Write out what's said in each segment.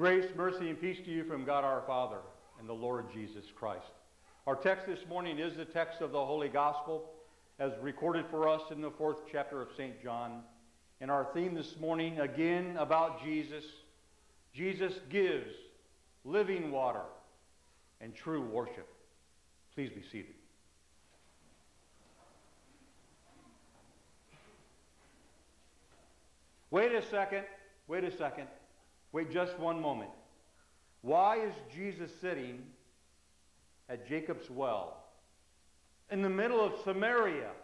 Grace, mercy, and peace to you from God our Father and the Lord Jesus Christ. Our text this morning is the text of the Holy Gospel as recorded for us in the 4th chapter of St. John. And our theme this morning, again, about Jesus. Jesus gives living water and true worship. Please be seated. Wait a second. Wait just one moment. Why is Jesus sitting at Jacob's well in the middle of Samaria?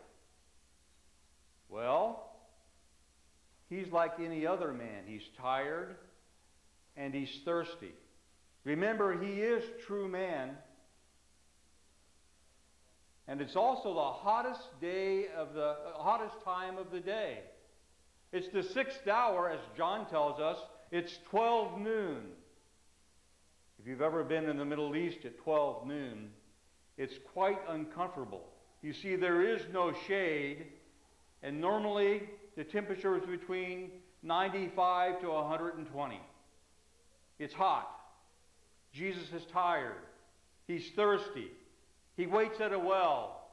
Well, he's like any other man. He's tired and he's thirsty. Remember, he is true man. And it's also the hottest time of the day. It's the 6th hour, as John tells us. It's 12 noon. If you've ever been in the Middle East at 12 noon, it's quite uncomfortable. You see, there is no shade, and normally the temperature is between 95 to 120. It's hot. Jesus is tired. He's thirsty. He waits at a well.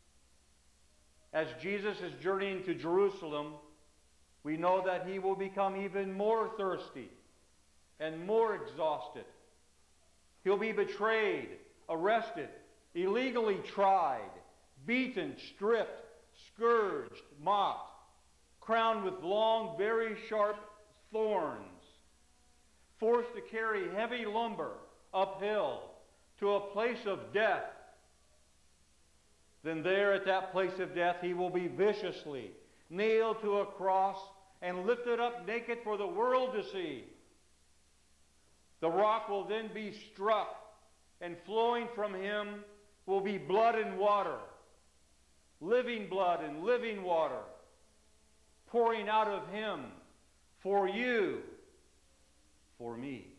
As Jesus is journeying to Jerusalem, we know that he will become even more thirsty and more exhausted. He'll be betrayed, arrested, illegally tried, beaten, stripped, scourged, mocked, crowned with long, very sharp thorns, forced to carry heavy lumber uphill to a place of death. Then there at that place of death he will be viciously nailed to a cross and lifted up naked for the world to see. The rock will then be struck, and flowing from him will be blood and water, living blood and living water, pouring out of him for you, for me.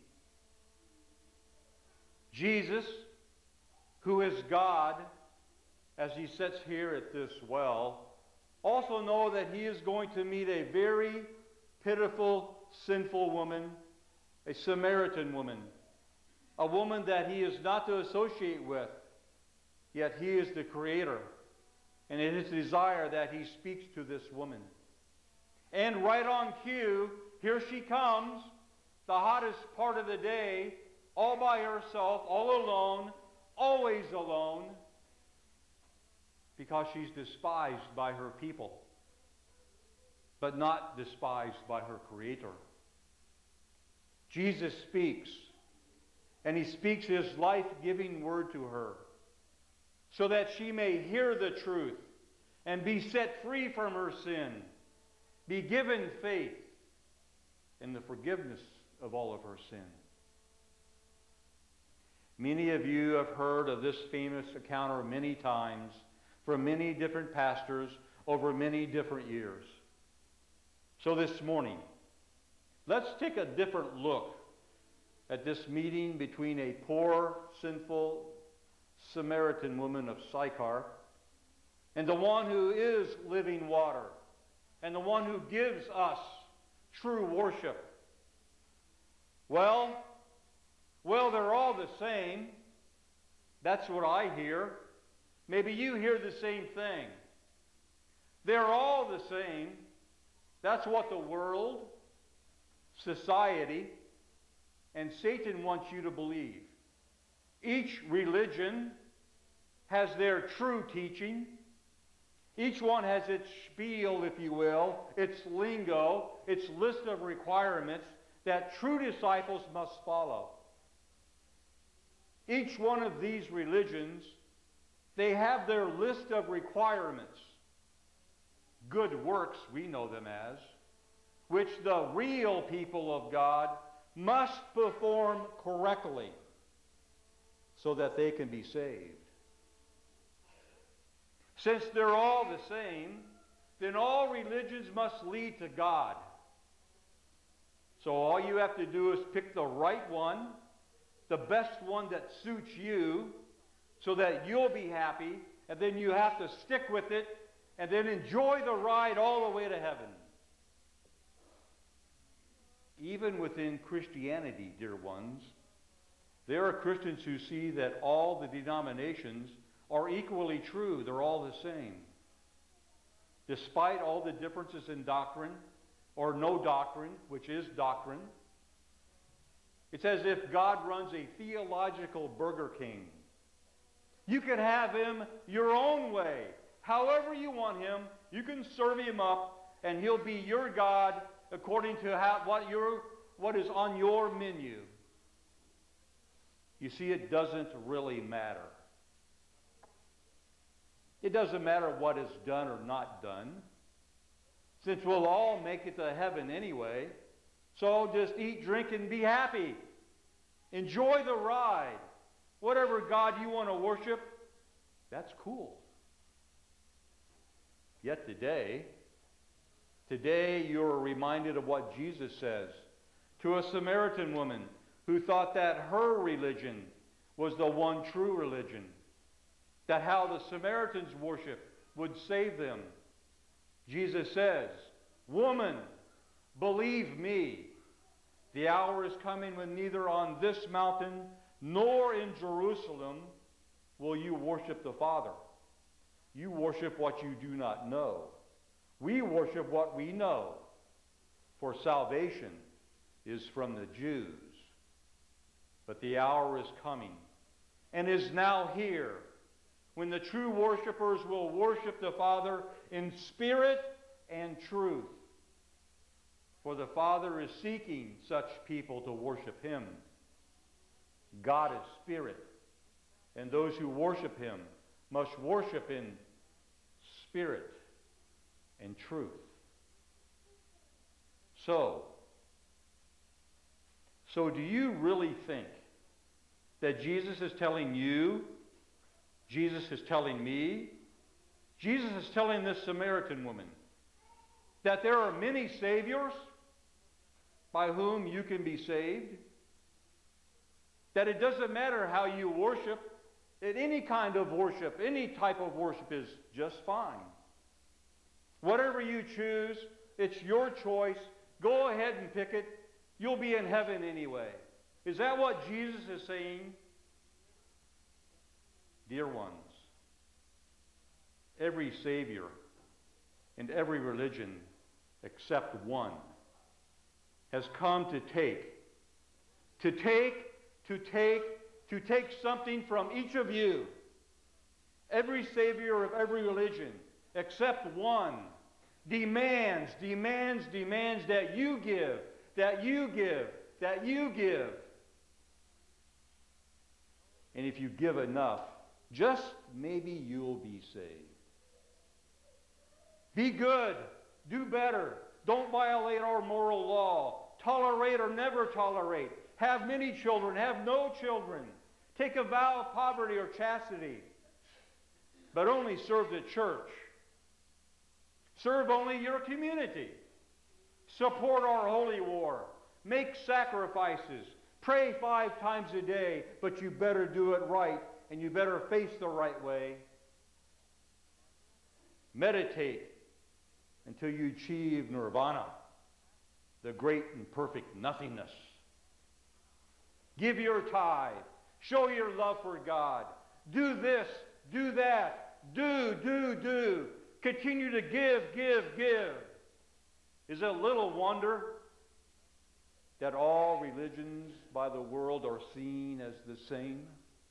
Jesus, who is God, as he sits here at this well, also know that he is going to meet a very pitiful, sinful woman, a Samaritan woman, a woman that he is not to associate with, yet he is the Creator, and it is his desire that he speaks to this woman. And right on cue, here she comes, the hottest part of the day, all by herself, all alone, always alone, because she's despised by her people, but not despised by her Creator. Jesus speaks, and he speaks his life-giving word to her, so that she may hear the truth and be set free from her sin, be given faith in the forgiveness of all of her sin. Many of you have heard of this famous encounter many times, from many different pastors over many different years. So this morning, let's take a different look at this meeting between a poor, sinful Samaritan woman of Sychar and the one who is living water and the one who gives us true worship. Well, they're all the same. That's what I hear. Maybe you hear the same thing. They're all the same. That's what the world, society, and Satan wants you to believe. Each religion has their true teaching. Each one has its spiel, if you will, its lingo, its list of requirements that true disciples must follow. Each one of these religions, they have their list of requirements, good works we know them as, which the real people of God must perform correctly so that they can be saved. Since they're all the same, then all religions must lead to God. So all you have to do is pick the right one, the best one that suits you, so that you'll be happy, and then you have to stick with it, and then enjoy the ride all the way to heaven. even within Christianity, dear ones, there are Christians who see that all the denominations are equally true. They're all the same. Despite all the differences in doctrine, or no doctrine, which is doctrine, it's as if God runs a theological Burger King. You can have him your own way. However you want him, you can serve him up, and he'll be your God according to what is on your menu. You see, it doesn't really matter. It doesn't matter what is done or not done, since we'll all make it to heaven anyway. So just eat, drink, and be happy. Enjoy the ride. Whatever God you want to worship, that's cool. Yet today you're reminded of what Jesus says to a Samaritan woman who thought that her religion was the one true religion, that how the Samaritans worship would save them. Jesus says, "Woman, believe me, the hour is coming when neither on this mountain nor in Jerusalem will you worship the Father. You worship what you do not know. We worship what we know, for salvation is from the Jews. But the hour is coming, and is now here, when the true worshipers will worship the Father in spirit and truth. For the Father is seeking such people to worship him. God is spirit, and those who worship him must worship in spirit and truth." So do you really think that Jesus is telling you, Jesus is telling me, Jesus is telling this Samaritan woman that there are many saviors by whom you can be saved? That it doesn't matter how you worship, that any kind of worship, any type of worship is just fine. Whatever you choose, it's your choice. Go ahead and pick it. You'll be in heaven anyway. Is that what Jesus is saying? Dear ones, every Savior and every religion except one has come to take something from each of you. Every Savior of every religion except one demands that you give, that you give, that you give. And if you give enough, just maybe you'll be saved. Be good. Do better. Don't violate our moral law. Tolerate or never tolerate. Have many children. Have no children. Take a vow of poverty or chastity. But only serve the church. Serve only your community. Support our holy war. Make sacrifices. Pray 5 times a day, but you better do it right, and you better face the right way. Meditate until you achieve nirvana, the great and perfect nothingness. Give your tithe. Show your love for God. Do this, do that. Do. Continue to give. Is it little wonder that all religions by the world are seen as the same?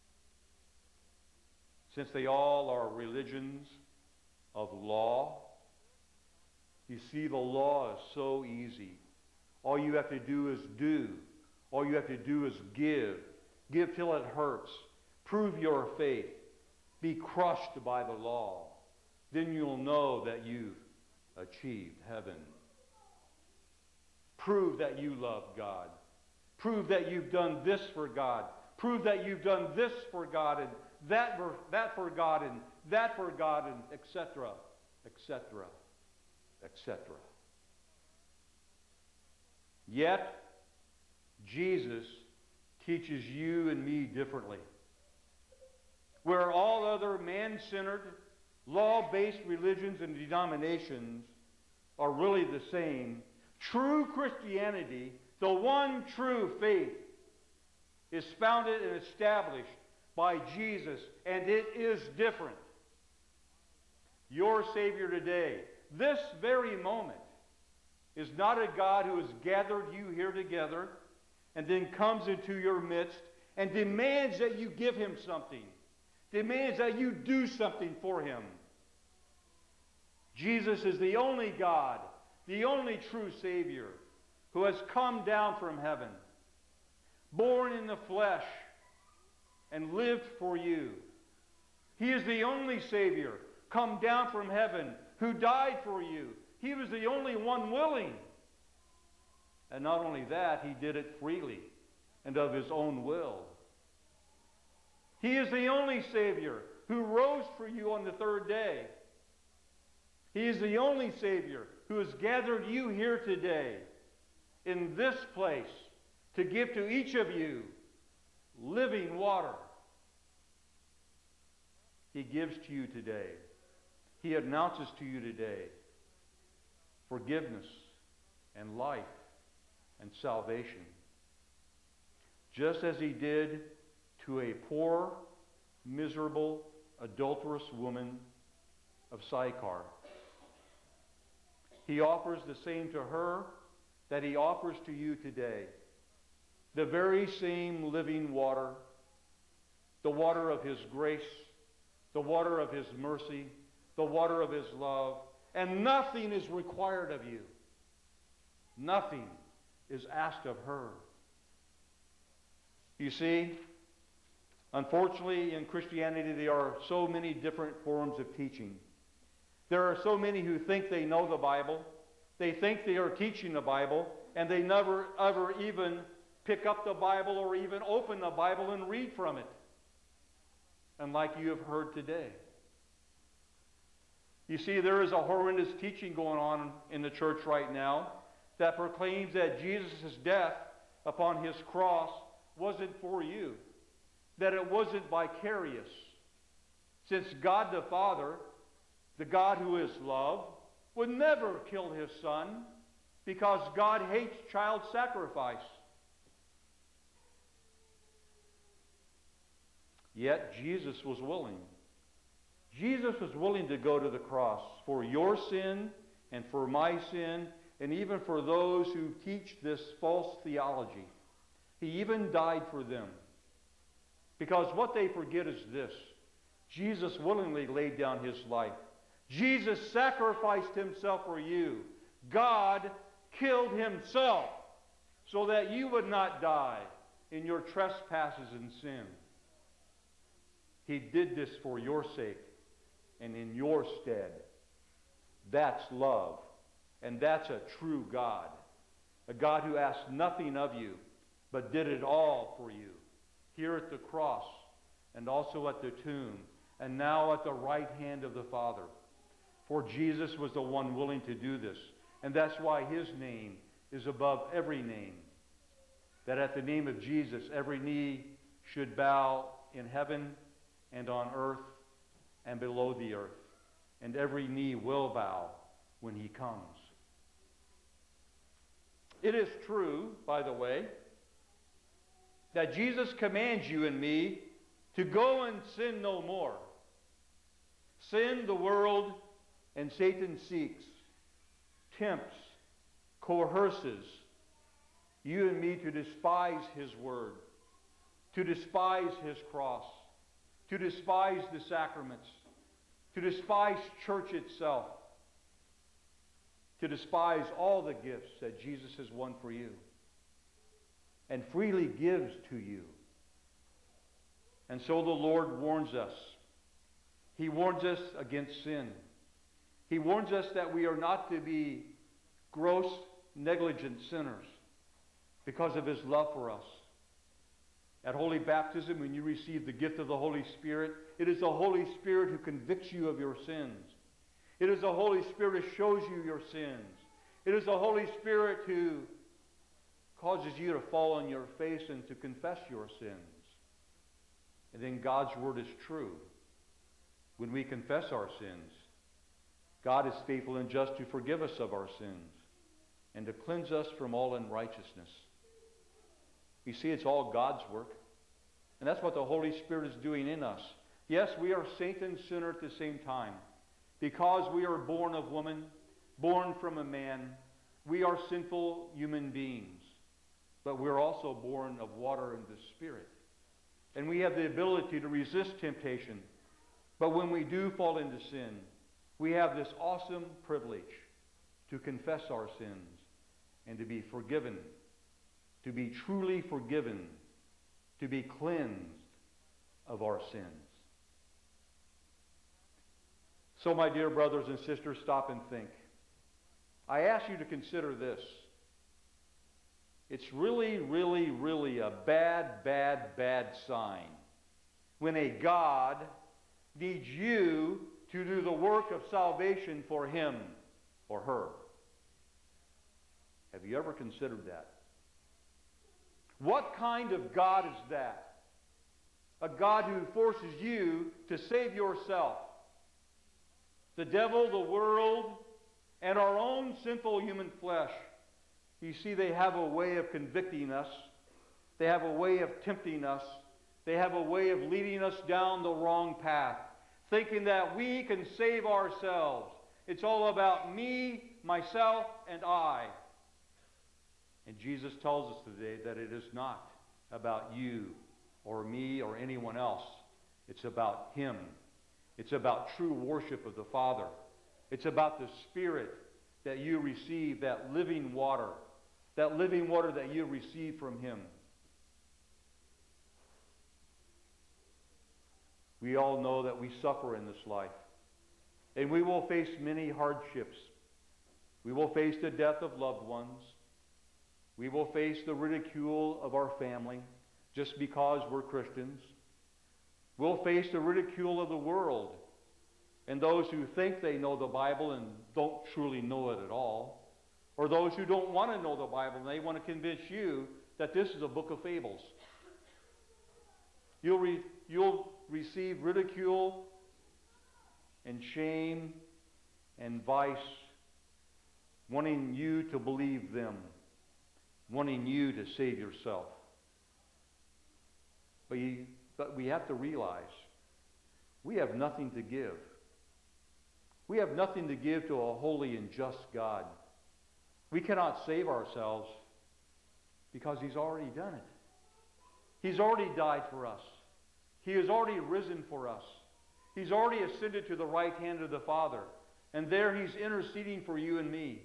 Since they all are religions of law. You see, the law is so easy. All you have to do is do. All you have to do is give. Give till it hurts. Prove your faith. Be crushed by the law. Then you'll know that you've achieved heaven. Prove that you love God. Prove that you've done this for God. Prove that you've done this for God, and that for God, and that for God, and etc., etc., etc. Yet, Jesus teaches you and me differently. Where all other man-centered, law-based religions and denominations are really the same, true Christianity The one true faith is founded and established by Jesus, and it is different. Your Savior today, this very moment, is not a God who has gathered you here together and then comes into your midst and demands that you give him something, demands that you do something for him. Jesus is the only God, the only true Savior, who has come down from heaven, born in the flesh, and lived for you. He is the only Savior come down from heaven who died for you. He was the only one willing. And not only that, he did it freely and of his own will. He is the only Savior who rose for you on the third day. He is the only Savior who has gathered you here today in this place to give to each of you living water. He gives to you today. He announces to you today forgiveness and life and salvation. Just as he did to a poor, miserable, adulterous woman of Sychar. He offers the same to her that he offers to you today. The very same living water, the water of his grace, the water of his mercy, the water of his love, and nothing is required of you. Nothing is asked of her. You see, unfortunately in Christianity there are so many different forms of teaching. There are so many who think they know the Bible, they think they are teaching the Bible, and they never ever even pick up the Bible or even open the Bible and read from it. And like you have heard today. You see, there is a horrendous teaching going on in the church right now that proclaims that Jesus' death upon his cross wasn't for you, that it wasn't vicarious. Since God the Father, the God who is love, would never kill his Son because God hates child sacrifice. Yet Jesus was willing. Jesus was willing to go to the cross for your sin and for my sin and even for those who teach this false theology. He even died for them. Because what they forget is this: Jesus willingly laid down his life. Jesus sacrificed himself for you. God killed himself so that you would not die in your trespasses and sin. He did this for your sake and in your stead. That's love. And that's a true God. A God who asked nothing of you, but did it all for you. Here at the cross, and also at the tomb, and now at the right hand of the Father. For Jesus was the one willing to do this. And that's why his name is above every name. That at the name of Jesus, every knee should bow in heaven and on earth and below the earth. And every knee will bow when he comes. It is true, by the way, that Jesus commands you and me to go and sin no more. Sin the world and Satan seeks, tempts, coerces you and me to despise his word, to despise his cross, to despise the sacraments, to despise church itself, to despise all the gifts that Jesus has won for you and freely gives to you. And so the Lord warns us. He warns us against sin. He warns us that we are not to be gross, negligent sinners because of his love for us. At Holy Baptism, when you receive the gift of the Holy Spirit, it is the Holy Spirit who convicts you of your sins. It is the Holy Spirit who shows you your sins. It is the Holy Spirit who causes you to fall on your face and to confess your sins. And then God's word is true. When we confess our sins, God is faithful and just to forgive us of our sins and to cleanse us from all unrighteousness. You see, it's all God's work. And that's what the Holy Spirit is doing in us. Yes, we are saint and sinner at the same time. Because we are born of woman, born from a man, we are sinful human beings. But we're also born of water and the Spirit. And we have the ability to resist temptation. But when we do fall into sin, we have this awesome privilege to confess our sins and to be forgiven, to be truly forgiven, to be cleansed of our sins. So, my dear brothers and sisters, stop and think. I ask you to consider this. It's really, really, really a bad, bad, bad sign when a God needs you to do the work of salvation for him or her. Have you ever considered that? What kind of God is that? A God who forces you to save yourself. The devil, the world, and our own sinful human flesh. You see, they have a way of convicting us. They have a way of tempting us. They have a way of leading us down the wrong path, thinking that we can save ourselves. It's all about me, myself, and I. And Jesus tells us today that it is not about you or me or anyone else. It's about him. It's about true worship of the Father. It's about the Spirit that you receive, that living water that you receive from him. We all know that we suffer in this life. And we will face many hardships. We will face the death of loved ones. We will face the ridicule of our family just because we're Christians. We'll face the ridicule of the world and those who think they know the Bible and don't truly know it at all. Or those who don't want to know the Bible and they want to convince you that this is a book of fables. You'll receive ridicule and shame and vice, wanting you to believe them, wanting you to save yourself. But we have to realize we have nothing to give. We have nothing to give to a holy and just God. We cannot save ourselves because he's already done it. He's already died for us. He has already risen for us. He's already ascended to the right hand of the Father. And there he's interceding for you and me.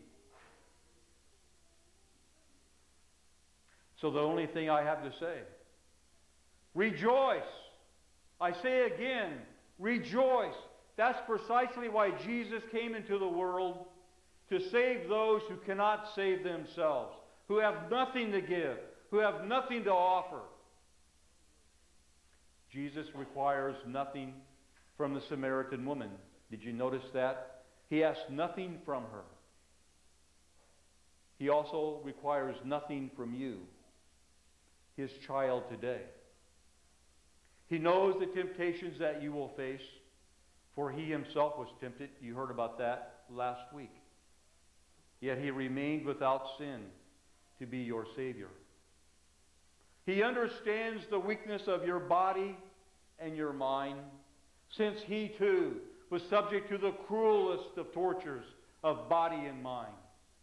So the only thing I have to say, rejoice. I say again, rejoice. That's precisely why Jesus came into the world, to save those who cannot save themselves, who have nothing to give, who have nothing to offer. Jesus requires nothing from the Samaritan woman. Did you notice that? He asked nothing from her. He also requires nothing from you, his child today. He knows the temptations that you will face, for he himself was tempted. You heard about that last week. Yet he remained without sin to be your Savior. He understands the weakness of your body and your mind, since he too was subject to the cruelest of tortures of body and mind.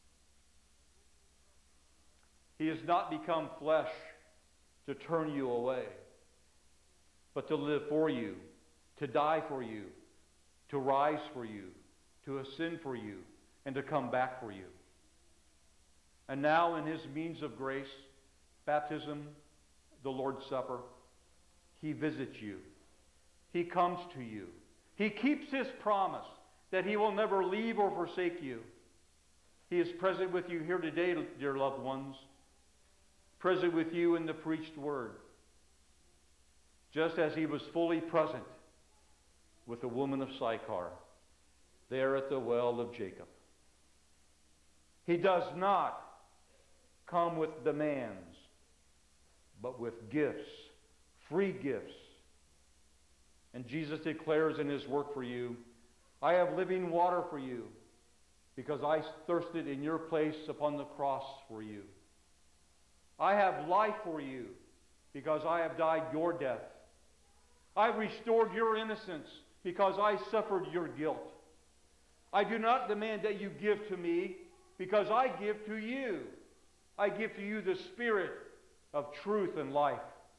He has not become flesh to turn you away, but to live for you, to die for you, to rise for you, to ascend for you, and to come back for you. And now in his means of grace, baptism, the Lord's Supper, he visits you. He comes to you. He keeps his promise that he will never leave or forsake you. He is present with you here today, dear loved ones. Present with you in the preached word. Just as he was fully present with the woman of Sychar, there at the well of Jacob. He does not come with demands, but with gifts, free gifts. And Jesus declares in his work for you, I have living water for you, because I thirsted in your place upon the cross for you. I have life for you because I have died your death. I've restored your innocence because I suffered your guilt. I do not demand that you give to me because I give to you. I give to you the Spirit of truth and life.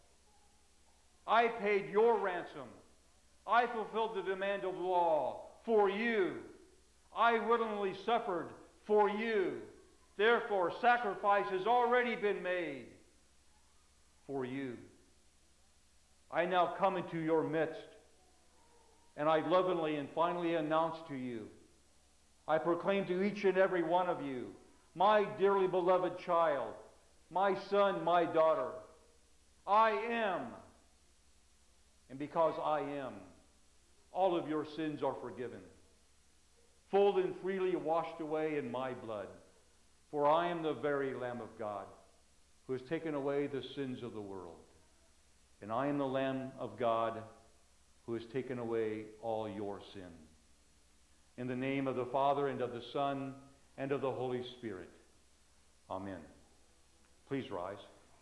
I paid your ransom. I fulfilled the demand of law for you. I willingly suffered for you. Therefore, sacrifice has already been made for you. I now come into your midst, and I lovingly and finally announce to you, I proclaim to each and every one of you, my dearly beloved child, my son, my daughter, I am. And because I am, all of your sins are forgiven, full and freely washed away in my blood. For I am the very Lamb of God who has taken away the sins of the world. And I am the Lamb of God who has taken away all your sin. In the name of the Father, and of the Son, and of the Holy Spirit. Amen. Please rise.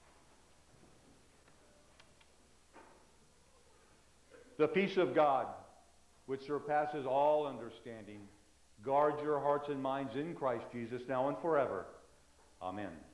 The peace of God, which surpasses all understanding, guard your hearts and minds in Christ Jesus now and forever. Amen.